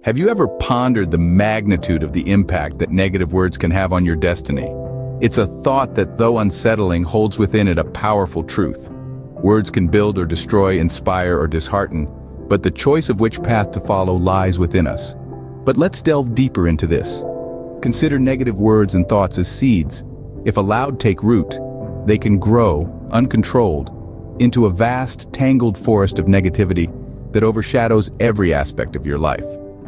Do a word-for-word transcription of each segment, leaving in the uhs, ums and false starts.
Have you ever pondered the magnitude of the impact that negative words can have on your destiny? It's a thought that, though unsettling, holds within it a powerful truth. Words can build or destroy, inspire or dishearten, but the choice of which path to follow lies within us. But let's delve deeper into this. Consider negative words and thoughts as seeds. If allowed to take root, they can grow, uncontrolled, into a vast, tangled forest of negativity that overshadows every aspect of your life.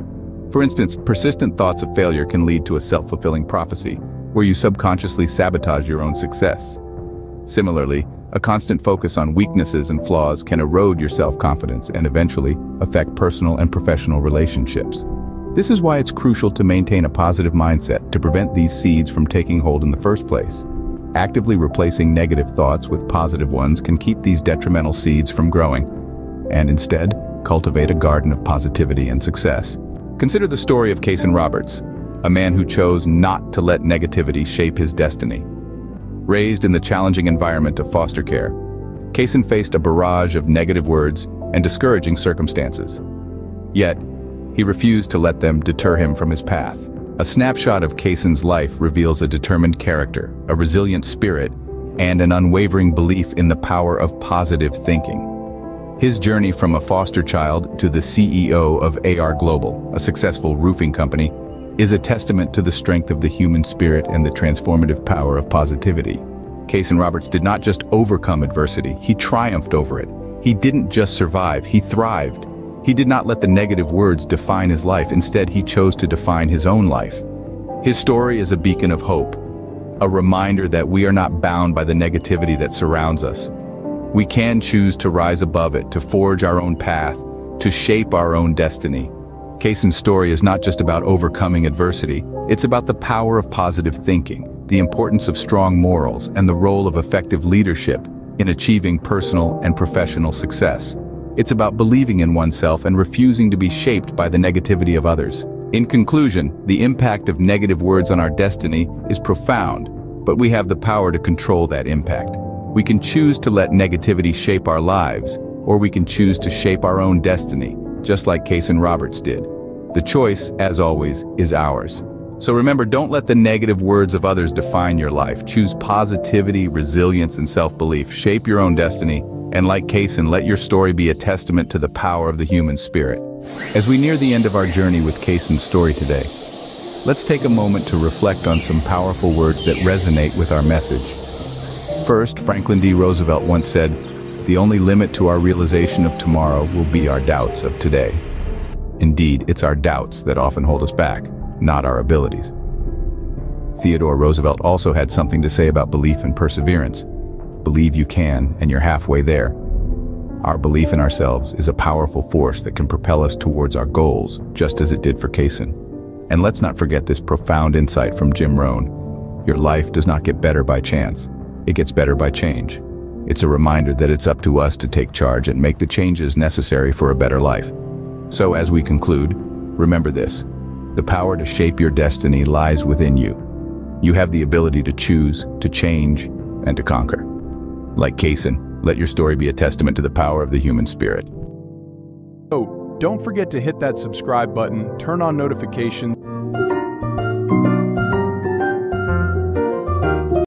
For instance, persistent thoughts of failure can lead to a self-fulfilling prophecy, where you subconsciously sabotage your own success. Similarly, a constant focus on weaknesses and flaws can erode your self-confidence and eventually affect personal and professional relationships. This is why it's crucial to maintain a positive mindset to prevent these seeds from taking hold in the first place. Actively replacing negative thoughts with positive ones can keep these detrimental seeds from growing, and instead, cultivate a garden of positivity and success. Consider the story of Kason Roberts, a man who chose not to let negativity shape his destiny. Raised in the challenging environment of foster care, Kason faced a barrage of negative words and discouraging circumstances. Yet, he refused to let them deter him from his path. A snapshot of Kason's life reveals a determined character, a resilient spirit, and an unwavering belief in the power of positive thinking. His journey from a foster child to the C E O of A R Global, a successful roofing company, is a testament to the strength of the human spirit and the transformative power of positivity. Kason Roberts did not just overcome adversity, he triumphed over it. He didn't just survive, he thrived. He did not let the negative words define his life, instead he chose to define his own life. His story is a beacon of hope, a reminder that we are not bound by the negativity that surrounds us. We can choose to rise above it, to forge our own path, to shape our own destiny. Kason's story is not just about overcoming adversity, it's about the power of positive thinking, the importance of strong morals, and the role of effective leadership in achieving personal and professional success. It's about believing in oneself and refusing to be shaped by the negativity of others. In conclusion, the impact of negative words on our destiny is profound, but we have the power to control that impact. We can choose to let negativity shape our lives, or we can choose to shape our own destiny, just like Kason Roberts did. The choice, as always, is ours. So remember, don't let the negative words of others define your life. Choose positivity, resilience, and self-belief. Shape your own destiny, and like Kason, let your story be a testament to the power of the human spirit. As we near the end of our journey with Kason's story today, let's take a moment to reflect on some powerful words that resonate with our message. First, Franklin D. Roosevelt once said, "The only limit to our realization of tomorrow will be our doubts of today." Indeed, it's our doubts that often hold us back, not our abilities. Theodore Roosevelt also had something to say about belief and perseverance. Believe you can, and you're halfway there. Our belief in ourselves is a powerful force that can propel us towards our goals, just as it did for Kason. And let's not forget this profound insight from Jim Rohn. Your life does not get better by chance. It gets better by change. It's a reminder that it's up to us to take charge and make the changes necessary for a better life. So as we conclude, remember this: the power to shape your destiny lies within you. You have the ability to choose, to change, and to conquer. Like Kason, let your story be a testament to the power of the human spirit. Oh, don't forget to hit that subscribe button, turn on notifications,